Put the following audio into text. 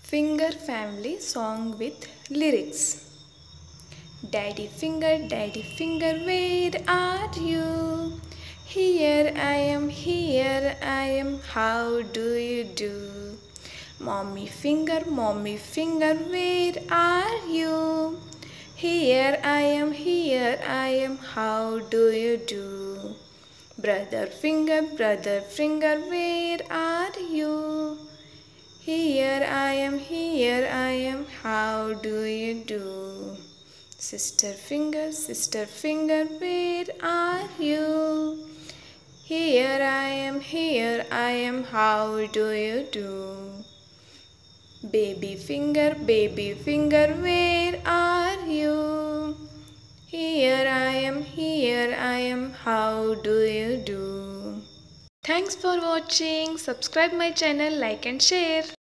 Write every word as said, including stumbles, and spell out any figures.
Finger family song with lyrics. Daddy finger, daddy finger, where are you? Here I am, here I am, how do you do? Mommy finger, mommy finger, where are you? Here I am, here I am, how do you do? Brother finger, brother finger, where are you? Here I am, here I am, how do you do? Sister finger, sister finger, where are you? Here I am, here I am, how do you do? Baby finger, baby finger, where are you? Here I am, here I am, how do you do? Thanks for watching. Subscribe my channel, like and share.